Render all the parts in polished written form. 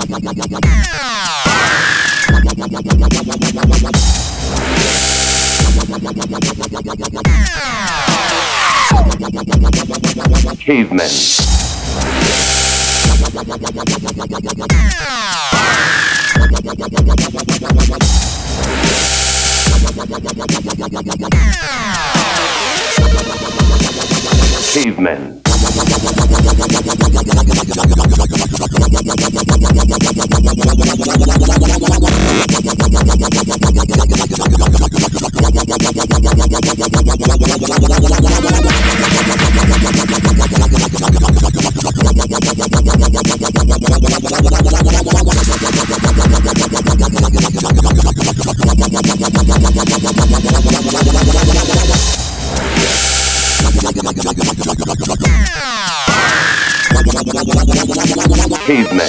Caveman. Caveman. Caveman.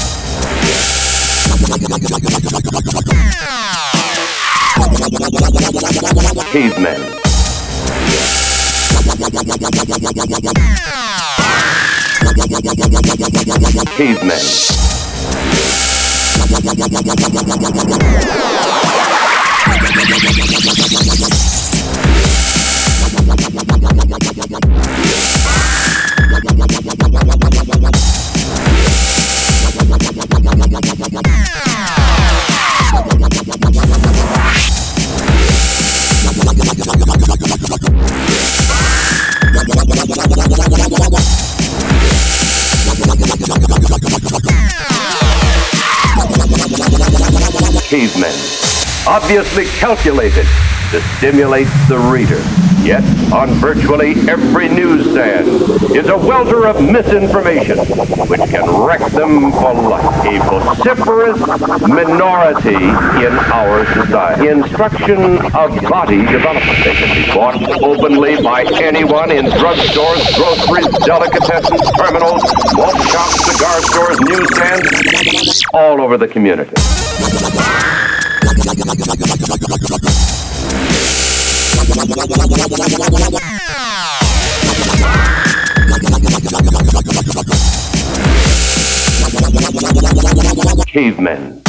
Caveman. Caveman. Caveman, obviously calculated to stimulate the reader. Yet, on virtually every newsstand is a welter of misinformation which can wreck them for life. A vociferous minority in our society. Instruction of body development. They can be bought openly by anyone in drugstores, groceries, delicatessens, terminals, malt shops, cigar stores, newsstands, all over the community. Caveman.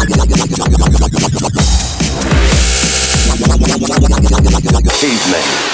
Caveman.